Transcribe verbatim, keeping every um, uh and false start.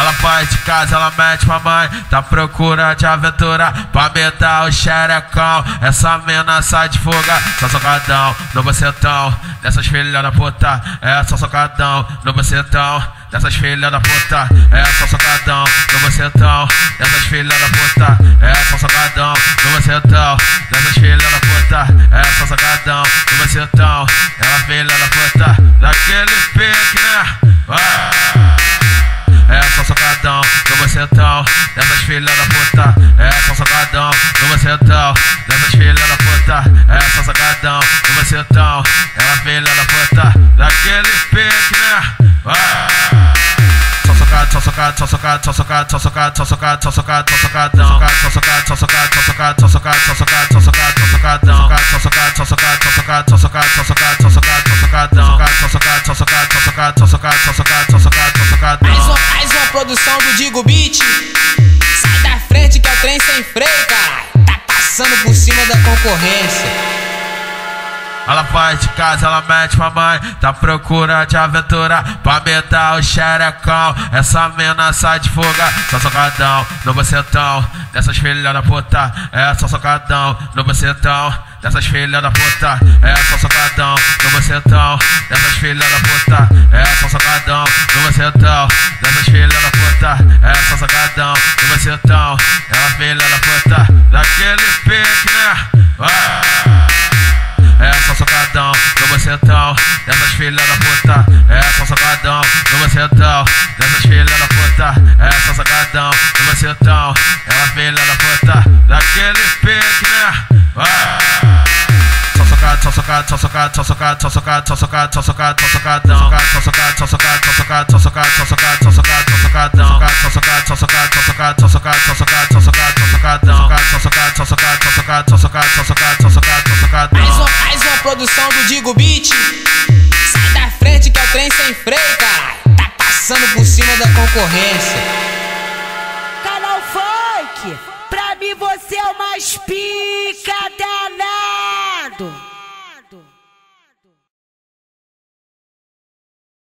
Ela faz de casa, ela mete pra mãe, tá procura de aventura pra me dar o xerecão. Essa mina sai de fuga, só socadão no bocetão dessas filhas da puta. É só socadão no bocetão dessas filhas da puta. É só socadão no bocetão dessas filhas da puta. É só socadão no bocetão dessas filhas da puta. É só socadão no bocetão, ela filha da puta, daquele pique, né? Ah! É só socadão no bocetão dessas filhas da puta. É só socadão no bocetão dessas filhas da puta. É só socadão no bocetão, ela filha da puta, daquele pique, né? Ah! Só socado, só socado, só socado, só socado, só socado, só socado, só socado, só socadão. Só socado, só socado, só socado, só socado, só socado, só socado, só socadão. Só socado, só socado, só socado, só socado, só socado, só socado, só socadão. Só socado, só socado, só socado, só socado, só socado, só socado, só socadão. Mais uma, mais uma produção do Digo Beat. Sai da frente que é o trem sem freio, caralho. Tá passando por cima da concorrência. Ela faz de casa, ela mete pra mãe, tá procura de aventura pra me dar o xerecão. Essa mina sai de fuga, só socadão no bocetão dessas filhas da puta. É só socadão no bocetão dessas filhas da puta. É só socadão no bocetão dessas filhas da puta. É só socadão no bocetão dessas filhas da puta. É só socadão no bocetão, ela filha da puta, daquele pique, né? Ah! É só socadão no bocetão dessas filhas da puta. É só socadão no bocetão dessas filhas da puta. É só socadão no bocetão, ela filha da puta, daquele pique, né? Ah! Só socado, só socado, só socado, só socado, só socado, só socado, só socado, só socadão. Só socado, só socado, só socado, só socado, só socado, só socado, só socadão. Só socado, só socado, só socado, só socado, só socado, só socado, só socadão. Só socado, só socado, só socado, só socado, só socado, só socado, só socadão. Mais uma, mais uma produção do Digo Beat. Sai da frente que é o trem sem freio, caralho. Tá passando por cima da concorrência. Canal Funk, pra mim você é o mais pica danado.